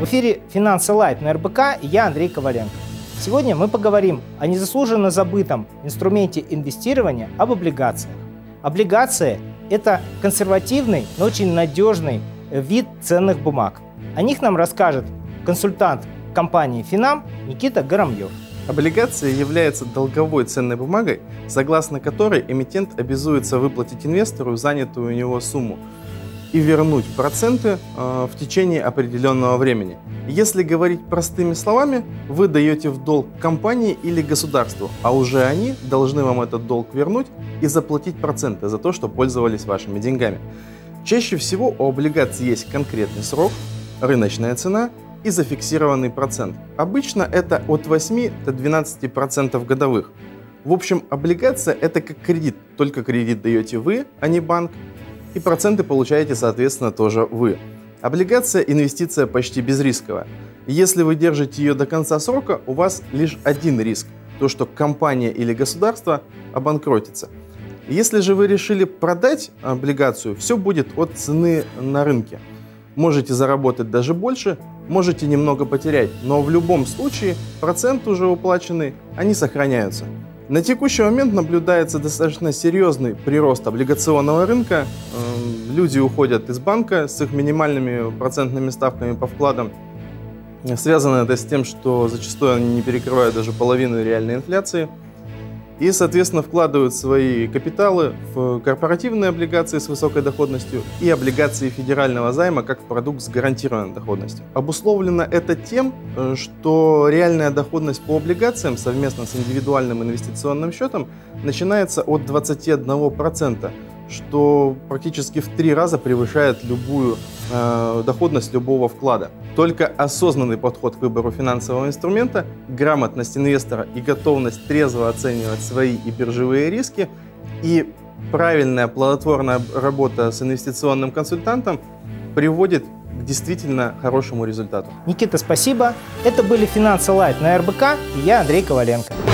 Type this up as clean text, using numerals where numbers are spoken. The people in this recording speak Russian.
В эфире «Финансы Лайт» на РБК и я, Андрей Коваленко. Сегодня мы поговорим о незаслуженно забытом инструменте инвестирования, об облигациях. Облигации – это консервативный, но очень надежный вид ценных бумаг. О них нам расскажет консультант компании «Финам» Никита Горомьев. Облигация является долговой ценной бумагой, согласно которой эмитент обязуется выплатить инвестору занятую у него сумму и вернуть проценты в течение определенного времени. Если говорить простыми словами, вы даете в долг компании или государству, а уже они должны вам этот долг вернуть и заплатить проценты за то, что пользовались вашими деньгами. Чаще всего у облигаций есть конкретный срок, рыночная цена и зафиксированный процент. Обычно это от 8 до 12% годовых. В общем, облигация – это как кредит, только кредит даете вы, а не банк, и проценты получаете, соответственно, тоже вы. Облигация – инвестиция почти безрисковая. Если вы держите ее до конца срока, у вас лишь один риск – то, что компания или государство обанкротится. Если же вы решили продать облигацию, все будет от цены на рынке. Можете заработать даже больше, можете немного потерять, но в любом случае проценты уже уплаченные, они сохраняются. На текущий момент наблюдается достаточно серьезный прирост облигационного рынка. Люди уходят из банка с их минимальными процентными ставками по вкладам. Связано это с тем, что зачастую они не перекрывают даже половину реальной инфляции. И, соответственно, вкладывают свои капиталы в корпоративные облигации с высокой доходностью и облигации федерального займа как продукт с гарантированной доходностью. Обусловлено это тем, что реальная доходность по облигациям совместно с индивидуальным инвестиционным счетом начинается от 21%, что практически в 3 раза превышает любую доходность любого вклада. Только осознанный подход к выбору финансового инструмента, грамотность инвестора и готовность трезво оценивать свои и биржевые риски и правильная плодотворная работа с инвестиционным консультантом приводит к действительно хорошему результату. Никита, спасибо. Это были «Финансы Лайт» на РБК и я, Андрей Коваленко.